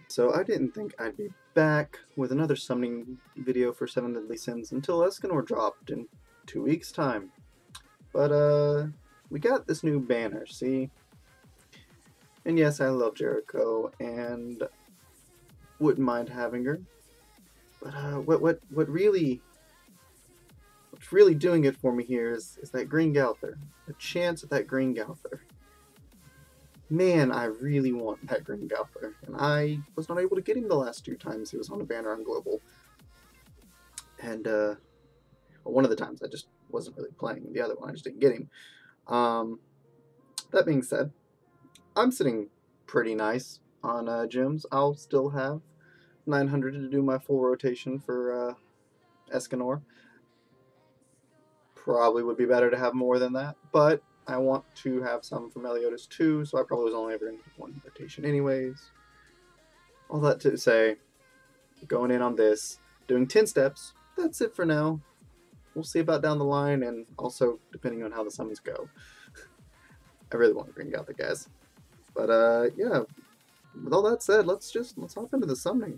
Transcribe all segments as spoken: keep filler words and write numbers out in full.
So I didn't think I'd be back with another summoning video for Seven Deadly Sins until Escanor dropped in two weeks' time. But, uh, we got this new banner, see? And yes, I love Jericho, and wouldn't mind having her. But, uh, what, what, what really, what's really doing it for me here is, is that green Gowther. A chance at that green Gowther. Man, I really want that green Gowther, and I was not able to get him the last two times he was on a banner on Global. And, uh, well, one of the times I just wasn't really playing, the other one I just didn't get him. Um, that being said, I'm sitting pretty nice on uh, gems. I'll still have nine hundred to do my full rotation for uh, Escanor. Probably would be better to have more than that, but I want to have some from Meliodas too, so I probably was only ever in one rotation anyways. All that to say, going in on this, doing ten steps, that's it for now. We'll see about down the line, and also depending on how the summons go. I really want to bring out the guys. But uh, yeah, with all that said, let's just, let's hop into the summoning.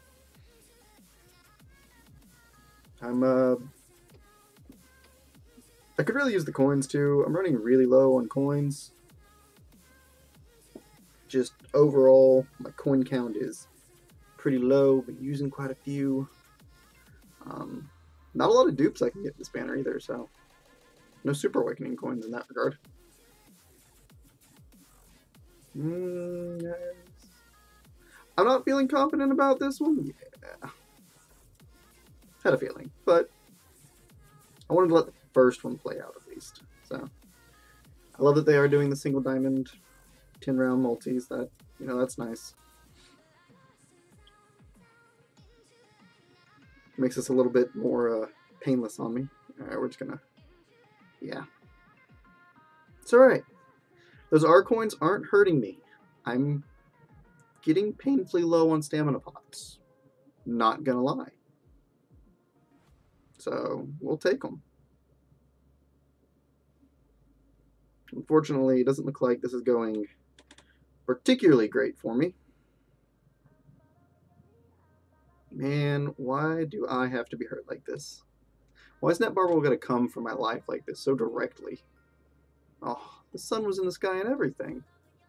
I'm, uh, I could really use the coins too. I'm running really low on coins. Just overall, my coin count is pretty low, but using quite a few. Um, not a lot of dupes I can get this banner either, so no Super Awakening coins in that regard. Mm, yes. I'm not feeling confident about this one. Yeah. Had a feeling, but I wanted to let the first one play out at least. So I love that they are doing the single diamond ten round multis. That, you know, that's nice. Makes this a little bit more uh, painless on me. Alright, we're just gonna, yeah. It's alright. Those R coins aren't hurting me. I'm getting painfully low on stamina pots. Not gonna lie. So, we'll take them. Unfortunately, it doesn't look like this is going particularly great for me. Man, why do I have to be hurt like this? Why is Netbarbel going to come for my life like this so directly? Oh, the sun was in the sky and everything.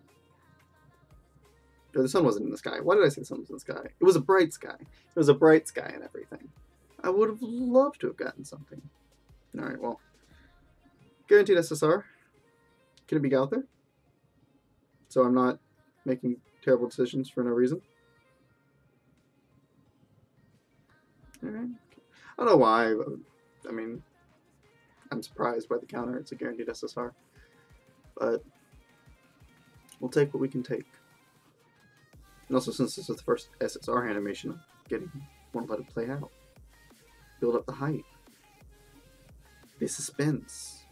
Or the sun wasn't in the sky. Why did I say the sun was in the sky? It was a bright sky. It was a bright sky and everything. I would have loved to have gotten something. Alright, well. Guaranteed S S R. Can it be Gowther? So I'm not making terrible decisions for no reason. Alright. I don't know why, but, I mean, I'm surprised by the counter. It's a guaranteed S S R. But we'll take what we can take. And also, since this is the first S S R animation, I'm getting, want to let it play out. Build up the hype. The suspense.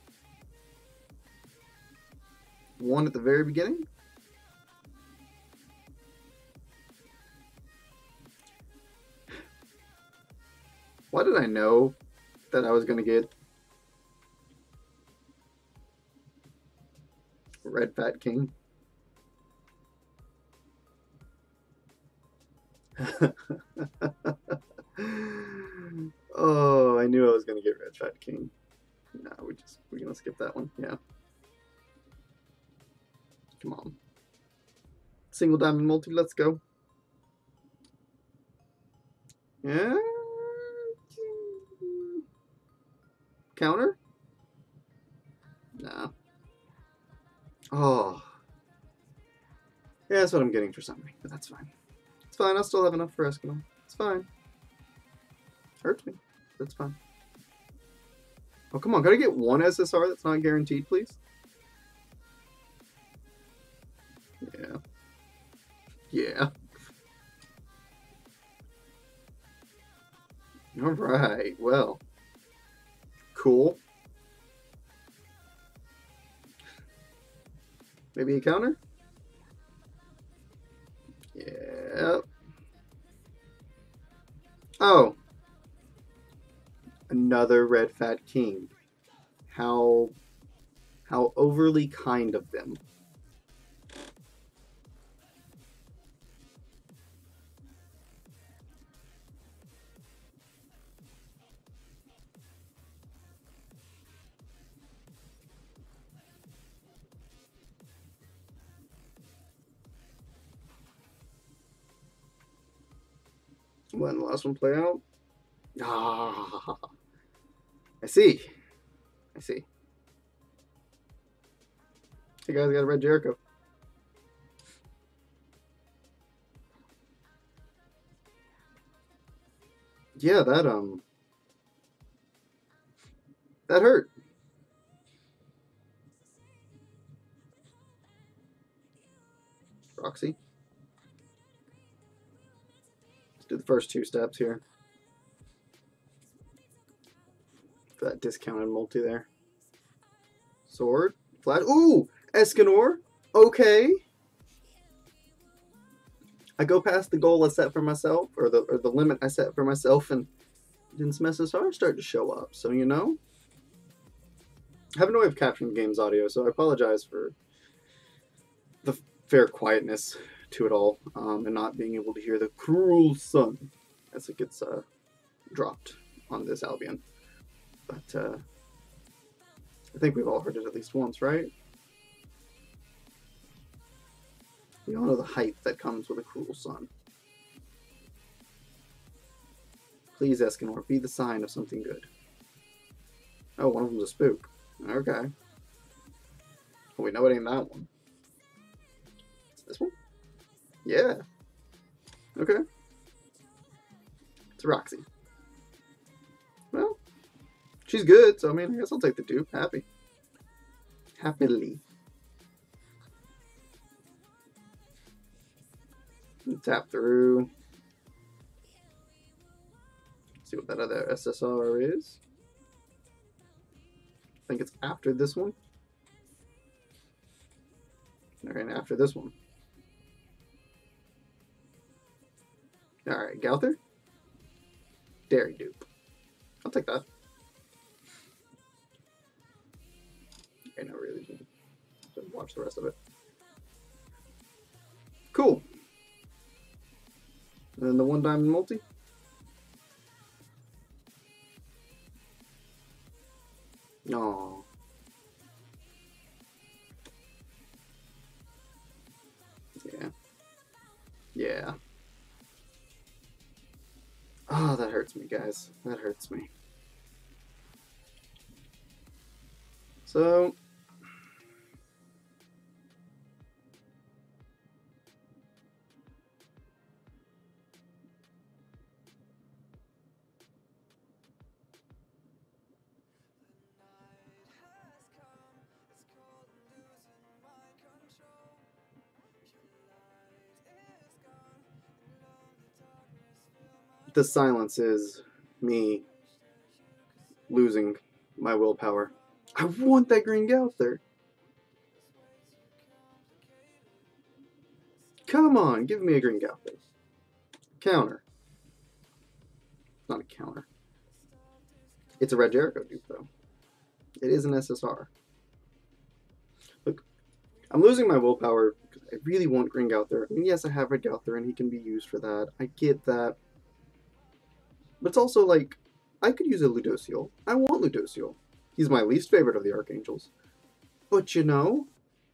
One at the very beginning. Why did I know that I was going to get Red Fat King? Oh, I knew I was going to get Red Fat King. No, we just, we're going to skip that one. Yeah. Come on. Single diamond multi, let's go. Yeah. Counter? Nah. Oh. Yeah, that's what I'm getting for something, but that's fine. It's fine, I'll still have enough for Escanor. It's fine. Hurts me. That's fine. Oh, come on, gotta get one S S R that's not guaranteed, please? Yeah. Yeah. Alright, well. Cool. Maybe a counter? Yeah. Oh. Another Red Fat King. How how overly kind of them. When the last one play out? Ah, I see. I see. Hey guys, I got a red Jericho. Yeah, that um, that hurt. Roxy. Let's do the first two steps here. For that discounted multi there. Sword. Flash. Ooh! Escanor. Okay. I go past the goal I set for myself, or the or the limit I set for myself, and then some S S Rs start to show up. So, you know. I have no way of capturing the game's audio, so I apologize for the fair quietness to it all, um, and not being able to hear the cruel sun as it gets uh, dropped on this Albion. But uh, I think we've all heard it at least once, right? We all know the hype that comes with a cruel sun. Please, Escanor, be the sign of something good. Oh, one of them's a spook. Okay. Oh, we know it ain't that one. It's this one? Yeah. Okay. It's Roxy. Well, she's good, so I mean, I guess I'll take the dupe. Happy. Happily. Tap through. See what that other S S R is. I think it's after this one. Alright, after this one. Alright, Gowther. Dairy dupe. I'll take that. Okay, no, really. Just watch the rest of it. Cool. And then the one diamond multi. No. Yeah. Yeah. Oh, that hurts me, guys. That hurts me. So... the silence is me losing my willpower. I want that green Gowther. Come on, give me a green Gowther. Counter. Not a counter. It's a red Jericho dupe, though. It is an S S R. Look, I'm losing my willpower because I really want green Gowther. I mean, yes, I have red Gowther, and he can be used for that. I get that. But it's also like, I could use a Ludociel. I want Ludociel. He's my least favorite of the Archangels. But you know,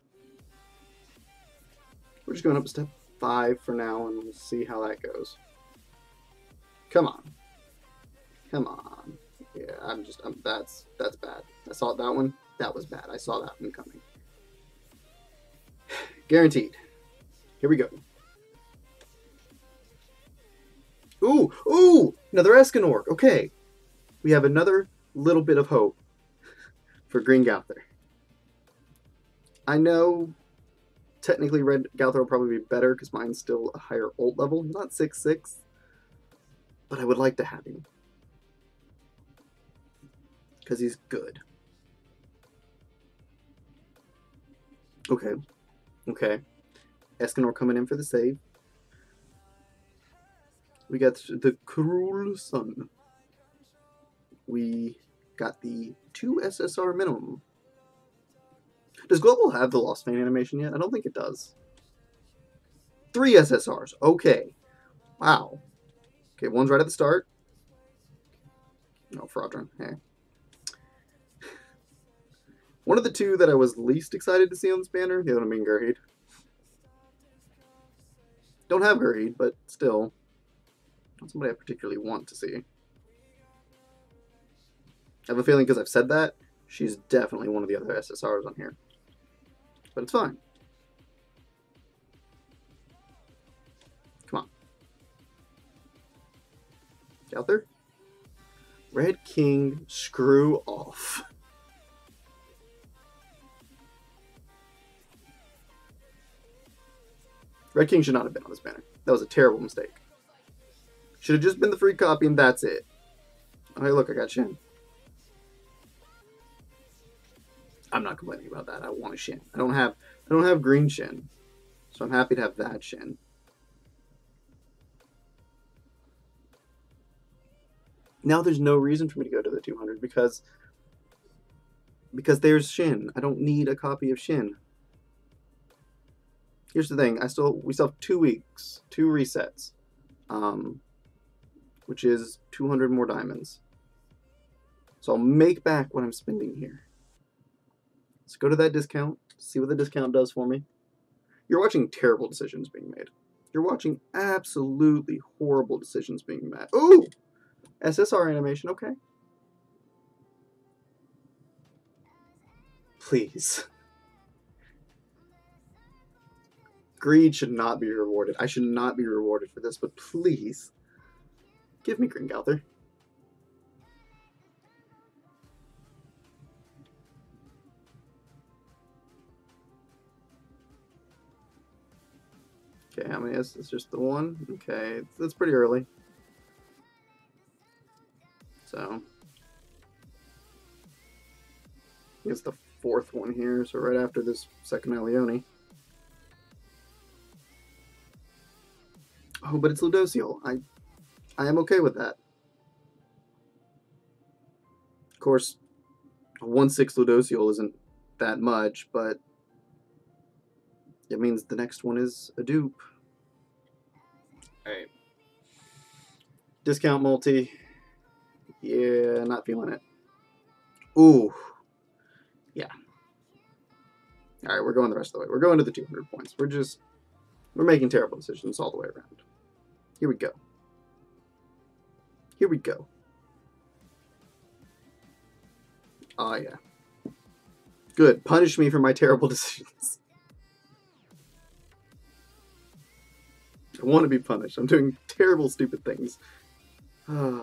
we're just going up to step five for now, and we'll see how that goes. Come on. Come on. Yeah, I'm just, I'm, that's, that's bad. I saw that one. That was bad. I saw that one coming. Guaranteed. Here we go. Ooh, ooh, another Escanor. Okay, we have another little bit of hope for green Gowther. I know technically red Gowther will probably be better because mine's still a higher ult level. He's not six six, but I would like to have him because he's good. Okay, okay. Escanor coming in for the save. We got the cruel sun. We got the two S S R minimum. Does Global have the Lost Fane animation yet? I don't think it does. Three S S Rs. Okay. Wow. Okay, one's right at the start. No, Fraudron. Hey. One of the two that I was least excited to see on this banner, the other one being Gurheed. Don't have Gurheed, but still. Not somebody I particularly want to see. I have a feeling because I've said that, she's definitely one of the other S S Rs on here. But it's fine. Come on. Gowther? Red King, screw off. Red King should not have been on this banner. That was a terrible mistake. Should have just been the free copy and that's it. Oh, hey, look, I got Shin. I'm not complaining about that. I want a Shin. I don't have I don't have green Shin. So I'm happy to have that Shin. Now there's no reason for me to go to the two hundred because because there's Shin. I don't need a copy of Shin. Here's the thing. I still we still have two weeks, two resets. Um which is two hundred more diamonds. So I'll make back what I'm spending here. Let's go to that discount, see what the discount does for me. You're watching terrible decisions being made. You're watching absolutely horrible decisions being made. Ooh! S S R animation, okay. Please. Greed should not be rewarded. I should not be rewarded for this, but please. Give me green Gowther. Okay, how many is this? Just the one? Okay, that's pretty early. So, it's the fourth one here, so right after this second Alioni. Oh, but it's Ludociel. I, I am okay with that. Of course, a one six Ludociel isn't that much, but it means the next one is a dupe. Alright. Discount multi. Yeah, not feeling it. Ooh. Yeah. Alright, we're going the rest of the way. We're going to the two hundred points. We're just... We're making terrible decisions all the way around. Here we go. Here we go. Oh, yeah. Good. Punish me for my terrible decisions. I want to be punished. I'm doing terrible, stupid things. Yeah.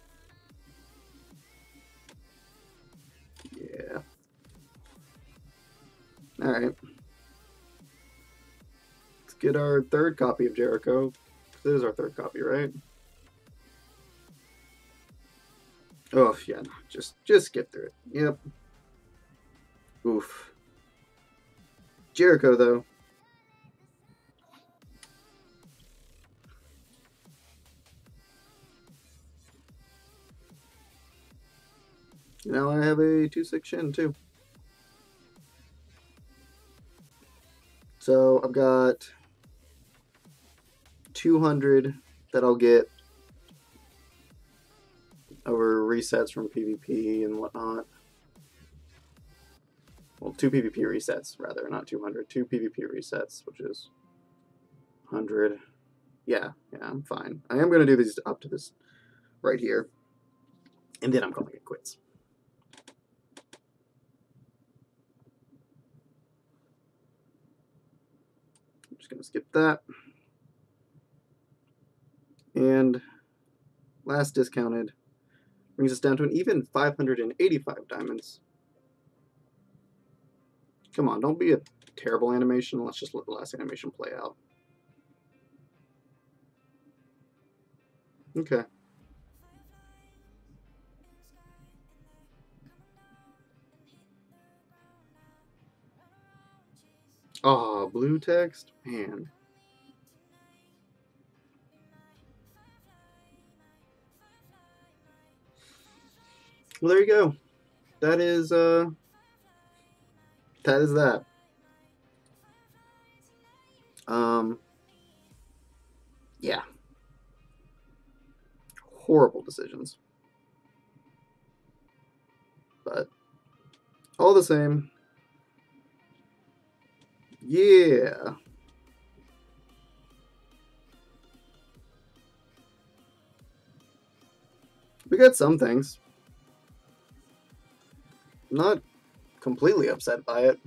Alright. Let's get our third copy of Jericho. This is our third copy, right? Oh, yeah. No, just, just skip through it. Yep. Oof. Jericho, though. Now I have a two six Shin, too. So I've got two hundred that I'll get over resets from PvP and whatnot. Well, two PvP resets, rather, not two hundred. Two PvP resets, which is one hundred. Yeah, yeah, I'm fine. I am going to do these up to this right here. And then I'm calling it quits. I'm just going to skip that. And last discounted brings us down to an even five hundred eighty-five diamonds. Come on, don't be a terrible animation. Let's just let the last animation play out. Okay. Oh, blue text? Man. Well, there you go. That is, uh... That is that. Um... Yeah. Horrible decisions. But, all the same... Yeah. we got some things. Not completely upset by it.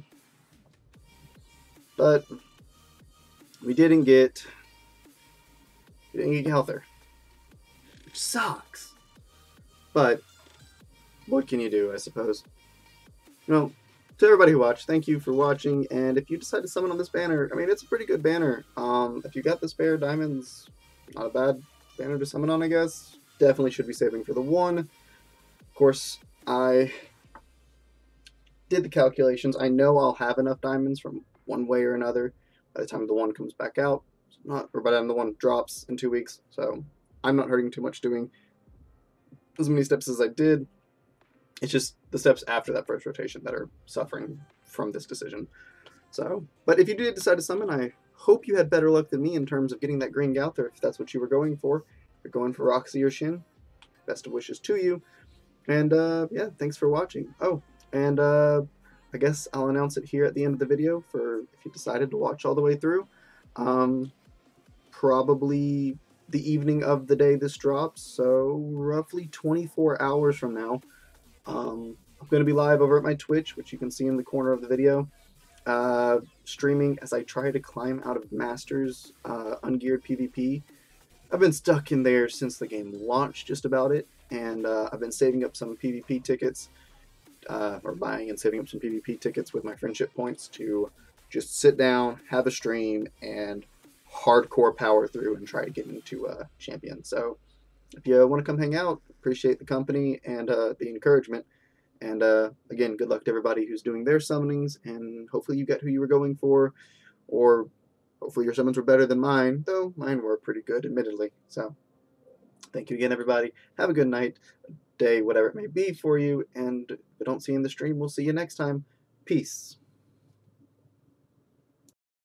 But we didn't get we didn't get Gowther. Which sucks. But what can you do, I suppose? Well, to everybody who watched, thank you for watching, and if you decide to summon on this banner, I mean, it's a pretty good banner. Um, if you got the spare diamonds, not a bad banner to summon on, I guess. Definitely should be saving for the one. Of course, I did the calculations. I know I'll have enough diamonds from one way or another by the time the one comes back out, not or by the time the one drops in two weeks, so I'm not hurting too much doing as many steps as I did. It's just the steps after that first rotation that are suffering from this decision. So, but if you did decide to summon, I hope you had better luck than me in terms of getting that green Gowther, if that's what you were going for. If you're going for Roxy or Shin, best of wishes to you. And, uh, yeah, thanks for watching. Oh, and, uh, I guess I'll announce it here at the end of the video for if you decided to watch all the way through. Um, probably the evening of the day this drops, so roughly twenty-four hours from now. Um, I'm going to be live over at my Twitch, which you can see in the corner of the video, uh, streaming as I try to climb out of Masters uh, ungeared PvP. I've been stuck in there since the game launched, just about it, and uh, I've been saving up some PvP tickets, uh, or buying and saving up some PvP tickets with my friendship points to just sit down, have a stream, and hardcore power through and try to get into uh, champion. So if you want to come hang out, appreciate the company and uh, the encouragement. And uh, again, good luck to everybody who's doing their summonings, and hopefully you got who you were going for, or hopefully your summons were better than mine, though mine were pretty good, admittedly. So thank you again, everybody. Have a good night, day, whatever it may be for you, and if I don't see you in the stream, we'll see you next time. Peace.